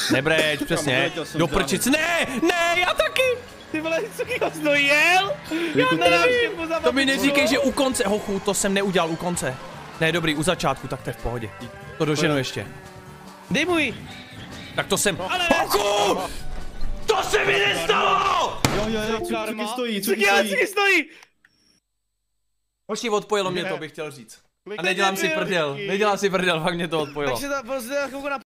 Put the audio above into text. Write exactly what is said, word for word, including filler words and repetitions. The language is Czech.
Nebreč, přesně. Do prčic. Ne, ne, já taky. Ty vole, co kýho jsi dojel? Já nevím. To mi neříkej, že u konce, hochu, to jsem neudělal u konce. Ne, dobrý, u začátku, tak to je v pohodě. To doženu ještě. Dej můj. Tak to jsem... Hochu! To se mi nestalo! Jo, jo, jo, cuky stojí, Co cuky dělá, stojí. co stojí? Hoši, odpojilo mě to, bych chtěl říct. A Klikněte nedělám si dvě prdel, ruky. nedělám si prdel, fakt mě to odpojilo. Takže ta, prostě na